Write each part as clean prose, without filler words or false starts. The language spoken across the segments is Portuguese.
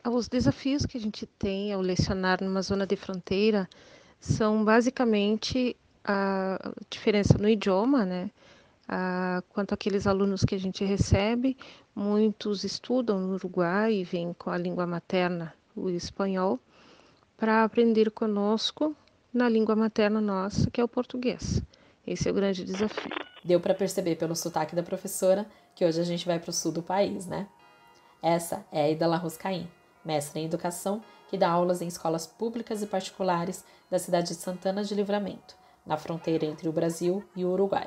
Os desafios que a gente tem ao lecionar numa zona de fronteira são basicamente a diferença no idioma, né? Quanto àqueles alunos que a gente recebe, muitos estudam no Uruguai e vêm com a língua materna, o espanhol, para aprender conosco na língua materna nossa, que é o português. Esse é o grande desafio. Deu para perceber pelo sotaque da professora que hoje a gente vai para o sul do país, né? Essa é a Ida Larruscaim, mestre em educação, que dá aulas em escolas públicas e particulares da cidade de Santana de Livramento, na fronteira entre o Brasil e o Uruguai.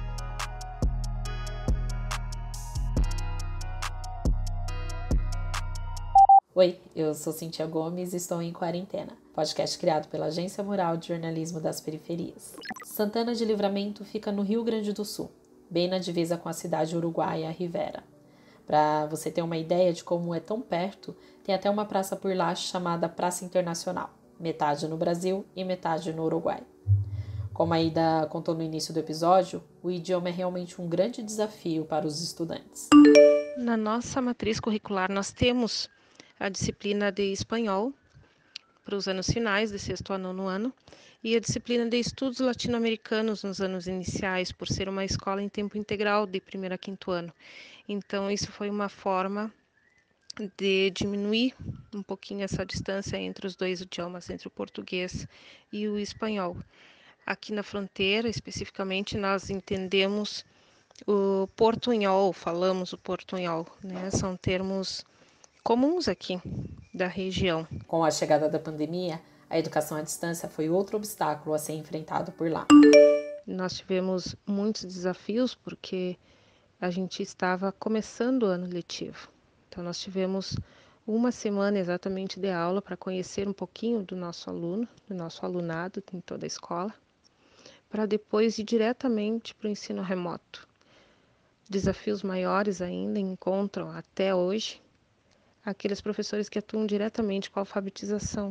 Oi, eu sou Cíntia Gomes e estou em Quarentena, podcast criado pela Agência Mural de Jornalismo das Periferias. Santana de Livramento fica no Rio Grande do Sul, bem na divisa com a cidade uruguaia Rivera. Para você ter uma ideia de como é tão perto, tem até uma praça por lá chamada Praça Internacional, metade no Brasil e metade no Uruguai. Como a Ida contou no início do episódio, o idioma é realmente um grande desafio para os estudantes. Na nossa matriz curricular, nós temos a disciplina de espanhol para os anos finais, de sexto a nono ano, e a disciplina de estudos latino-americanos nos anos iniciais, por ser uma escola em tempo integral de primeiro a quinto ano. Então, isso foi uma forma de diminuir um pouquinho essa distância entre os dois idiomas, entre o português e o espanhol. Aqui na fronteira, especificamente, nós entendemos o portunhol, falamos o portunhol, né? São termos comuns aqui da região. Com a chegada da pandemia, a educação à distância foi outro obstáculo a ser enfrentado por lá. Nós tivemos muitos desafios porque a gente estava começando o ano letivo. Então, nós tivemos uma semana exatamente de aula para conhecer um pouquinho do nosso aluno, do nosso alunado em toda a escola, para depois ir diretamente para o ensino remoto. Desafios maiores ainda encontram até hoje aqueles professores que atuam diretamente com a alfabetização,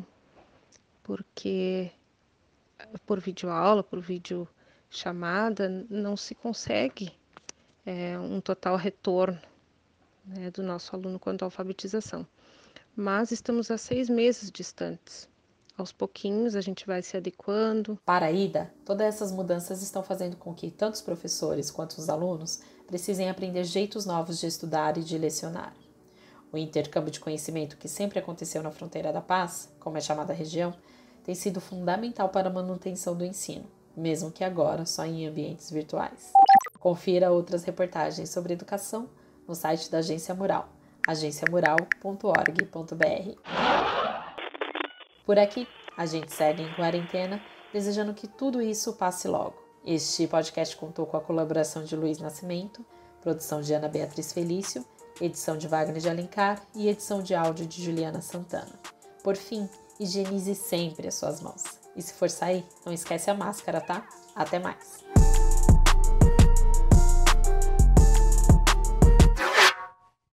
porque por videoaula, por videochamada, não se consegue um total retorno, né, do nosso aluno quanto à alfabetização. Mas estamos há 6 meses distantes. Aos pouquinhos a gente vai se adequando. Para a Ida, todas essas mudanças estão fazendo com que tanto os professores quanto os alunos precisem aprender jeitos novos de estudar e de lecionar. O intercâmbio de conhecimento que sempre aconteceu na Fronteira da Paz, como é chamada a região, tem sido fundamental para a manutenção do ensino, mesmo que agora só em ambientes virtuais. Confira outras reportagens sobre educação no site da Agência Mural, agenciamural.org.br. Por aqui, a gente segue em quarentena, desejando que tudo isso passe logo. Este podcast contou com a colaboração de Luiz Nascimento, produção de Ana Beatriz Felício, edição de Wagner de Alencar e edição de áudio de Juliana Santana. Por fim, higienize sempre as suas mãos. E se for sair, não esquece a máscara, tá? Até mais!